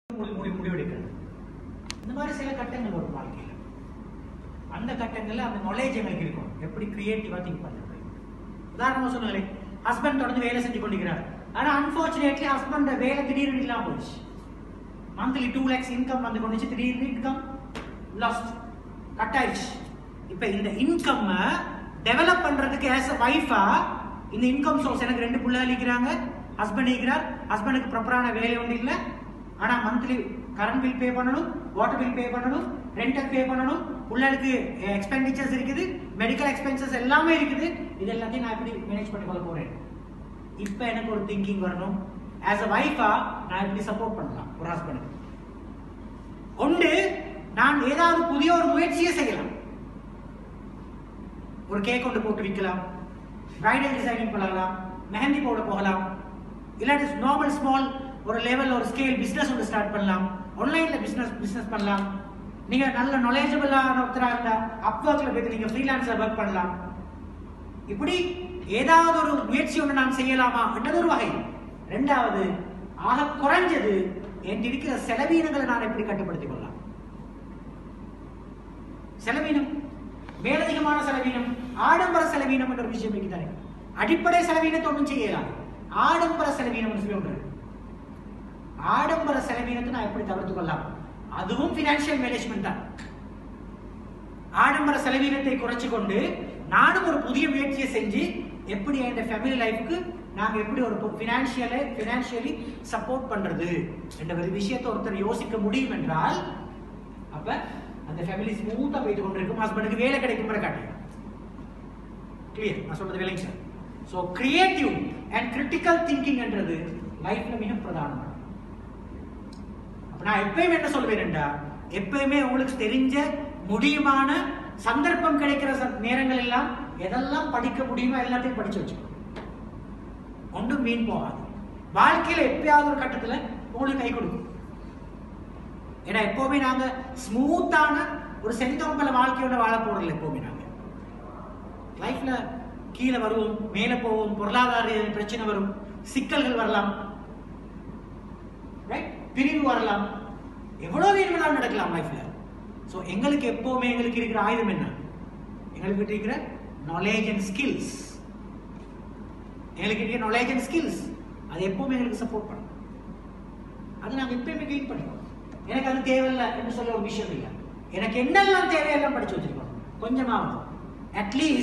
முடிவெடுக்கிறது. இந்த மாதிரி சில கட்டங்கள் வரும் வாழ்க்கையில். அந்த கட்டங்களில் அந்த நாலேஜ் எங்களுக்கு இருக்கும், எப்படி கிரியேட்டிவா திங்க் பண்றது. உதாரணமா சொன்னாலே ஹஸ்பண்ட் தொடர்ந்து வேலை செஞ்சு கொண்டிருக்கிறார். ஆனா அன்பார்ச்சுனேட்லி ஹஸ்பண்ட் வேலை திடீர்னு இல்லாம போச்சு. மந்த்லி 2 lakhs இன்கம் வந்து கொண்டுச்சு, திடீர்னு இன்கம் லாஸ்ட், கட் ஆயிடுச்சு. இப்ப இந்த இன்கம் டெவலப் பண்றதுக்கு ஆஸ் அ வைஃபா இந்த இன்கம் சோர்ஸ், எனக்கு 2 பிள்ளைகள் இருக்கிறாங்க, ஹஸ்பண்ட் இருக்கிறார், ஹஸ்பண்டுக்கு ப்ராப்பரான வேலை ஒன்று இல்லை, ஆனா மந்த்லி கரண்ட் பில் பே பண்ணணும், வாட்டர் பில் பே பண்ணணும், ரெண்டல் பே பண்ணணும், பிள்ளைகளுக்கு எக்ஸ்பெண்டிச்சர்ஸ் இருக்குது, மெடிக்கல் எக்ஸ்பென்சஸ் எல்லாமே இருக்குது. இது எல்லாத்தையும் நான் எப்படி மேனேஜ் பண்ணி கொள்ள போறேன்? இப்ப எனக்கு ஒரு திங்கிங் வரணும், ஆஸ் அ வைஃபா நான் எப்படி சப்போர்ட் பண்ணலாம் ஒரு ஹஸ்பண்டுக்கு. ஒன்று, நான் ஏதாவது புதிய ஒரு முயற்சியை செய்யலாம். ஒரு கேக் கொண்டு போட்டு விற்கலாம், பிரைடல் டிசைனிங் பண்ணலாம், மெஹந்தி போட போகலாம், இல்லாட்டி நார்மல் ஸ்மால் ஒரு லெவல் ஒரு ஸ்கேல் பிசினஸ் ஒன்று ஸ்டார்ட் பண்ணலாம், ஆன்லைன்ல பிசினஸ் பண்ணலாம். நீங்க நல்ல நாலேஜபிளான ஒருத்தராக இருந்தா அப்வொர்க்ல போய் நீங்க ஃப்ரீலான்ஸ்ல ஒர்க் பண்ணலாம். இப்படி ஏதாவது ஒரு முயற்சி ஒன்று நான் செய்யலாமா என்றது ஒரு வகை. ரெண்டாவது, ஆக குறைஞ்சது என் இருக்கிற செலவீனங்களை நான் எப்படி கட்டுப்படுத்திக் கொள்ளலாம். செலவீனம், மேலதிகமான செலவீனம், ஆடம்பர செலவீனம் என்ற ஒரு விஷயம் இருக்கிறாரு. அடிப்படை செலவீனத்தை ஒன்றும் செய்யலாம், ஆடம்பர செலவீனம் சொல்லி ஒன்று. ஆடம்பர செலவீனத்தை நான் எப்படி தவிர்த்து கொள்ளலாம்? அதுவும் பினான்சியல் மேனேஜ்மெண்ட் தான். ஆடம்பர செலவீனத்தை குறைச்சு கொண்டு நானும் ஒரு புதிய முயற்சியை செஞ்சு எப்படி என் ஃபேமிலி லைஃப்க்கு நாங்க எப்படி ஒரு பினான்சியலி சப்போர்ட் பண்றது என்ற ஒரு விஷயத்தை ஒருத்தர் யோசிக்க முடியும் என்றால், அப்ப அந்த ஃபேமிலி ஸ்மூத்தா போயிட்டு கொண்டிருக்கும். ஹஸ்பண்டுக்கு வேலை கிடைக்கும் வரை காட்டி கிளியர். நான் சொல்றது வேலைங்க sir. So creative and critical thinking என்றது லைஃப்ல மிக பிரதானமான. நான் எப்பயுமே என்ன சொல்வேன் என்றா, எப்பயுமே உங்களுக்கு தெரிஞ்ச முடியுமான சந்தர்ப்பம் கிடைக்கிற நேரங்கள் எல்லாம் எதெல்லாம் படிக்க முடியுமோ எல்லாத்தையும் படிச்சு வச்சுக்கணும். ஒன்றும் மீன் போகாது. வாழ்க்கையில எப்பயாவது ஒரு கட்டத்துல உங்களுக்கு கை கொடுக்கும். ஏன்னா எப்பவுமே நாங்க ஸ்மூத்தான ஒரு செந்தோம்பல வாழ்க்கையோட வாழ போறதில்லை. எப்பவுமே நாங்க லைஃப்ல கீழே வருவோம், மேல போவோம், பொருளாதார பிரச்சனை வரும், சிக்கல்கள் வரலாம், பிரிவு வரலாம், எவ்வளவு வேணும்னாலும் நடக்கலாம் லைஃப்ல. சோ எங்களுக்கு எப்பவுமே எங்களுக்கு இருக்கிற ஆயுதம் என்ன? எங்களுக்கு இருக்கிற நாலேஜ் அண்ட் ஸ்கில்ஸ். எங்களுக்கு இருக்கிற நாலேஜ் அண்ட் ஸ்கில்ஸ் அது எப்பவுமே எங்களுக்கு சப்போர்ட் பண்ணும். அது நாங்க எப்பயுமே கெயின் பண்ணிக்கணும். எனக்கு அது தேவையில்லை என்று சொல்ல ஒரு விஷயம் இல்லை. எனக்கு என்னெல்லாம் தேவையெல்லாம் படிச்சு வச்சிருக்கோம் கொஞ்சமாவது. அட்லீஸ்ட்